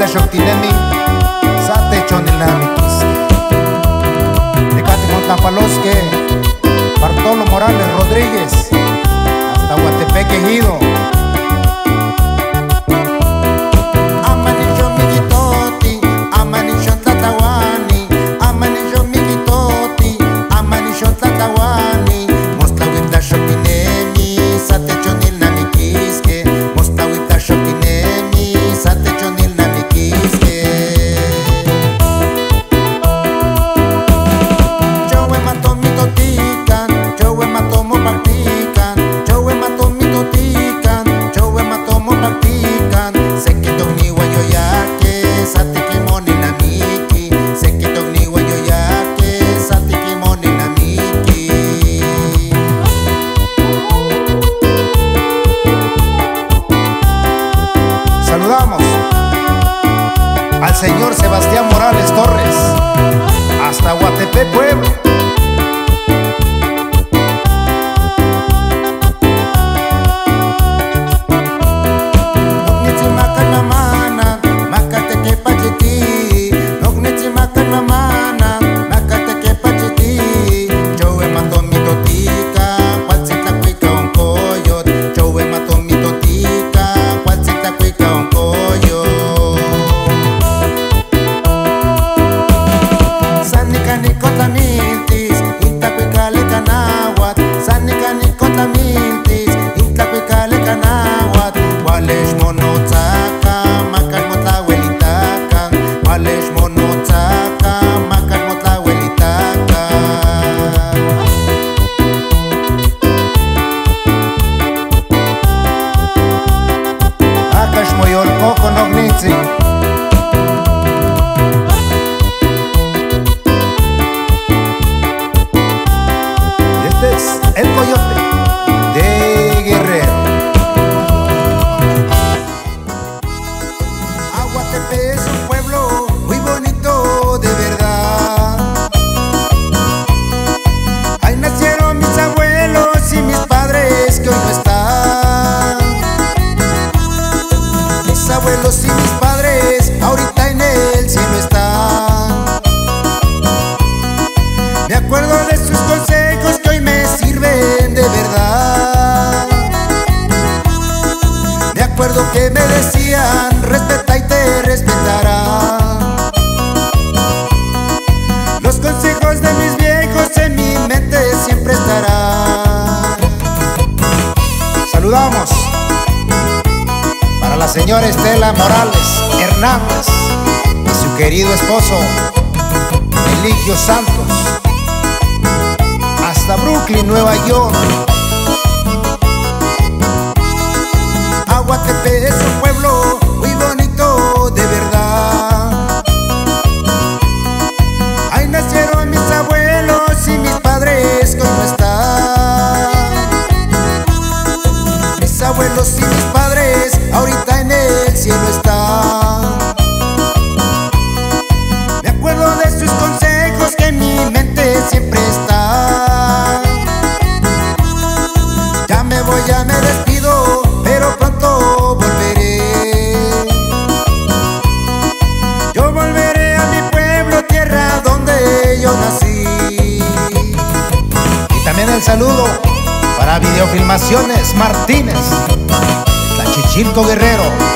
shoktinemi sate chonilamitis. Tecate con Tapalosque, Bartolo Morales Rodríguez, hasta Guatepec Ejido. Saludamos al señor Sebastián Morales Torres, hasta Guatepec, Pueblo. Este es el Coyote de Guerrero. Guatepec es un pueblo muy bonito, de verdad. Ahí nacieron mis abuelos y mis padres que hoy no están. Mis abuelos y mis padres ahorita en el cielo están. Me acuerdo de sus consejos que hoy me sirven de verdad. Me acuerdo que me decían: respeta y te respetará. Los consejos de mis viejos en mi mente siempre estarán. Saludamos para la señora Estela Morales Hernández y su querido esposo Eligio Santos, hasta Brooklyn, Nueva York. Guatepec es un pueblo muy bonito, de verdad. Ahí nacieron mis abuelos y mis padres que hoy no están. Mis abuelos y mis padres ahorita en el cielo están. Me acuerdo de sus consejos que en mi mente siempre están. Ya me voy, ya me despido, pero pronto volveré. Yo volveré a mi pueblo, tierra donde yo nací. Y también el saludo para Videofilmaciones Martínez, Tlachichilco, Guerrero.